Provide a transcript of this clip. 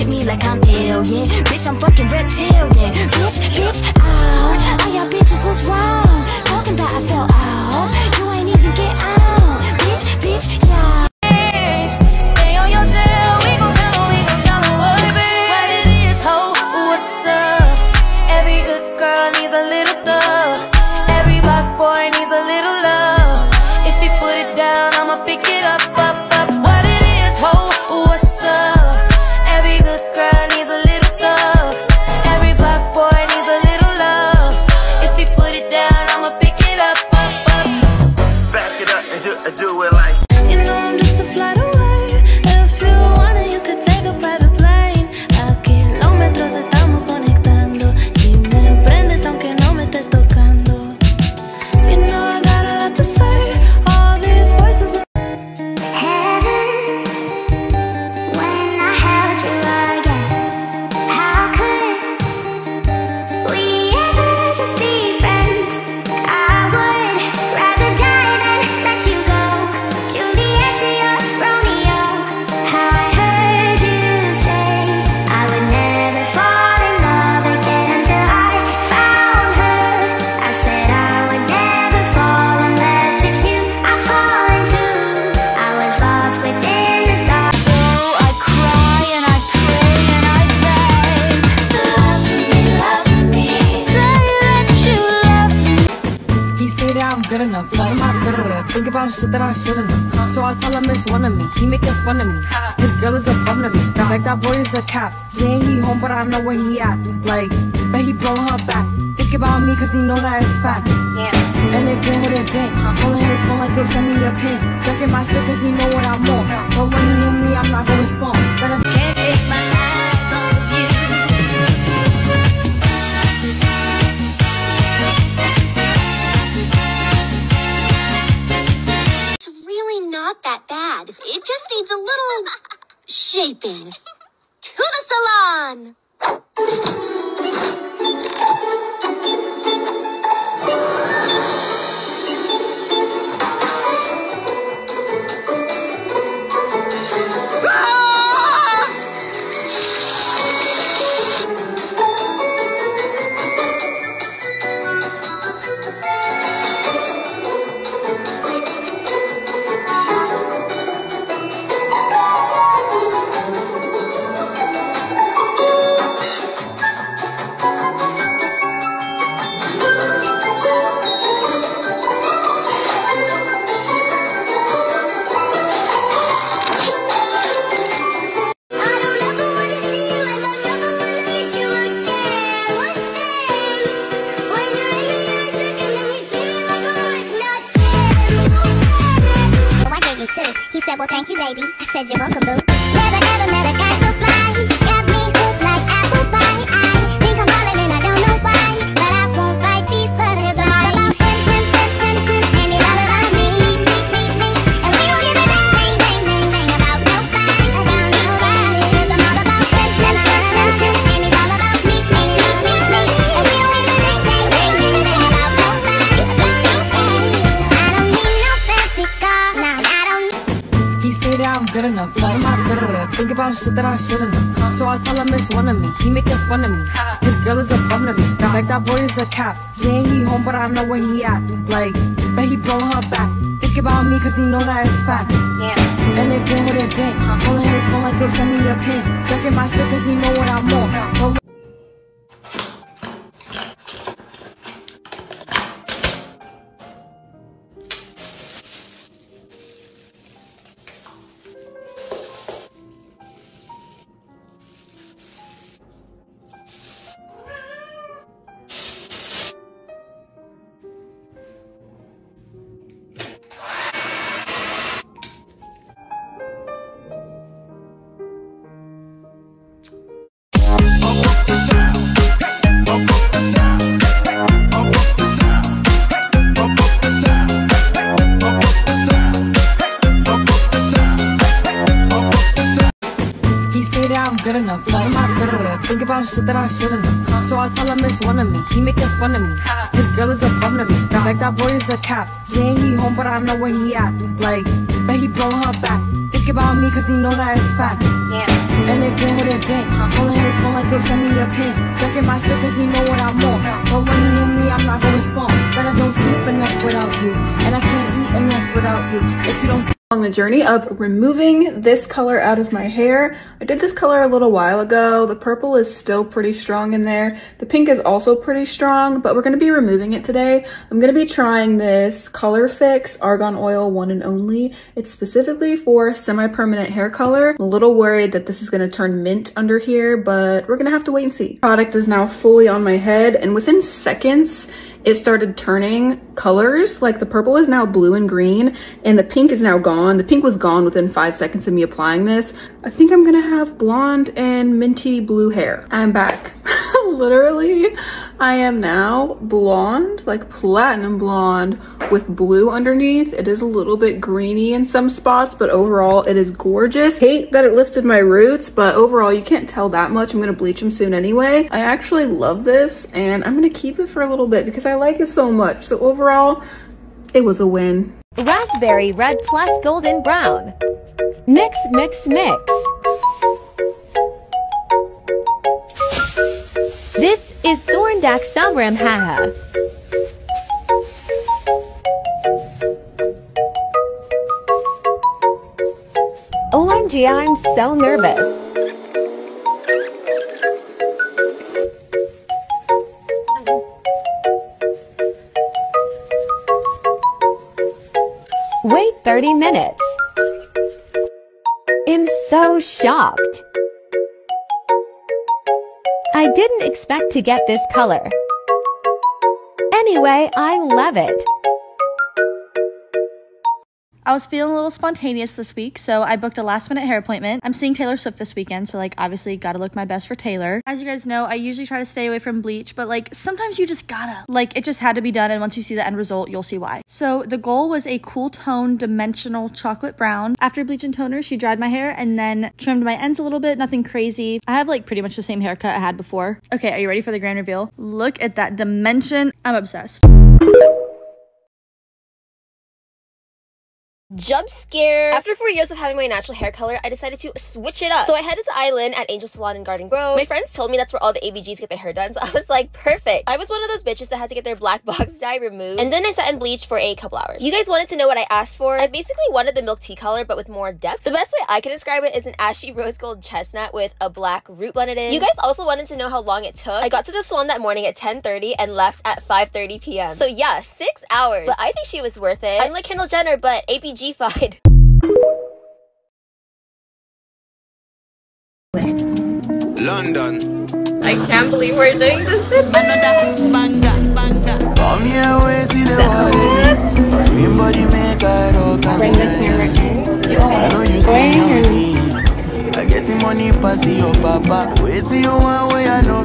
treat me like I'm alien. Bitch, I'm fucking reptilian. Bitch, oh, y'all bitches was wrong. Talking about I fell off. You ain't even get out. Bitch, yeah. Stay on your tail, we gon' follow what it be. What it is, ho, what's up? Every good girl needs a little thug. Every black boy needs a little love. If he put it down, I'ma pick it up. What it is, ho, what's up? Every good girl needs a little thug. Every black boy needs a little love. If he put it down, I'ma pick it up. Back it up and do it like. You know I'm just a flight away. If you want it, you could take a private plane. A kilómetros estamos conectando. Y me prendes aunque no me estés tocando. You know I got a lot to say. All these voices. Heaven, when I held you again. How could we ever just be friends? I would rather die than let you go. Juliet to your Romeo. I heard you say I would never fall in love again until I found her. I said I would never fall unless it's you I fall into. I was lost within the dark. So I cry and I pray and I beg. Love me, say that you love me. He say that I'm good enough, but I'm not good enough. Think about shit that I should've known. So I tell him it's one of me. He making fun of me. His girl is a bum to me. Like that boy is a cap. Saying he home, but I know where he at. Like, but he blowing her back. Think about me, cause he know that it's fat. And again with a dent. Calling his phone like he'll send me a pin. Ducking my shit cause he know what I'm on. But when he hit me, I'm not gonna respond. Gonna Can't take my eyes off you. It's really not that bad. It just needs a little shaping. To the salon! He said, well, thank you, baby. I said, you're welcome, boo. Never ever met a guy so fly. Got me hooked like apple pie. I think I'm falling and I don't know why. But I won't fight these buttons. I'm all about him. And he's all about me. And we don't give a dang about nobody. About nobody. 'Cause I'm all about him. And he's all about me. And we don't give a dang about nobody. About nobody. I don't need no fancy car. Nah, I don't. He say that I'm good enough, but I'm not good enough. Think about shit that I should've known. So I tell him it's one of me. He making fun of me. His girl is a bum to me. Like that boy is a cap. Saying he home, but I know where he at. Like, but he blowing her back. Think about me, cause he know that it's fat. And again with a dent. Calling his phone like he'll send me a pin. Ducking my shit cause he know what I'm on. But good enough, but I'm not good enough. Think about shit that I should've known. So I tell him it's one of me. He making fun of me. His girl is a bum to me. Like that boy is a cap. Saying he home, but I know where he at. Like, but he blowing her back. Think about me, cause he know that it's fat. And again with a dent. Calling his phone like he'll send me a pin. Ducking my shit cause he know what I'm on. But when he hear me, I'm not gonna respond. But I don't sleep enough without you. And I can't eat enough without you. If you don't on the journey of removing this color out of my hair. I did this color a little while ago. The purple is still pretty strong in there. The pink is also pretty strong, but we're going to be removing it today. I'm going to be trying this Color Fix Argan Oil One and Only. It's specifically for semi-permanent hair color. I'm a little worried that this is going to turn mint under here, but we're going to have to wait and see. Product is now fully on my head, and within seconds, it started turning colors. Like the purple is now blue and green and the pink is now gone. The pink was gone within 5 seconds of me applying this. I think I'm gonna have blonde and minty blue hair. I'm back. Literally, I am now blonde, like platinum blonde with blue underneath. It is a little bit greeny in some spots, but overall it is gorgeous. Hate that it lifted my roots, but overall you can't tell that much. I'm gonna bleach them soon anyway. I actually love this and I'm gonna keep it for a little bit because I like it so much. So overall, it was a win. Raspberry red plus golden brown. Mix, mix, mix. This is Thorndax Sabram Haha. OMG, I'm so nervous. Wait 30 minutes. I'm so shocked. I didn't expect to get this color. Anyway, I love it. I was feeling a little spontaneous this week, so I booked a last minute hair appointment. I'm seeing Taylor Swift this weekend, so like obviously gotta look my best for Taylor. As you guys know, I usually try to stay away from bleach, but like sometimes you just gotta. Like it just had to be done, and once you see the end result, you'll see why. So the goal was a cool tone dimensional chocolate brown. After bleach and toner, she dried my hair and then trimmed my ends a little bit, nothing crazy. I have like pretty much the same haircut I had before. Okay, are you ready for the grand reveal? Look at that dimension. I'm obsessed. Jump scare. After 4 years of having my natural hair color, I decided to switch it up. So I headed to Island at Angel Salon in Garden Grove. My friends told me that's where all the ABGs get their hair done, so I was like, perfect. I was one of those bitches that had to get their black box dye removed, and then I sat and bleached for a couple hours. You guys wanted to know what I asked for? I basically wanted the milk tea color, but with more depth. The best way I can describe it is an ashy rose gold chestnut with a black root blended in. You guys also wanted to know how long it took. I got to the salon that morning at 10:30 and left at 5:30 p.m. So yeah, 6 hours. But I think she was worth it. I'm like Kendall Jenner, but ABG-fied. London. I can't believe we're doing this today. Come here, wait till the water. Dream body make I rock and roll. I know you see me. I get the money pass your papa. Wait till you want where I know.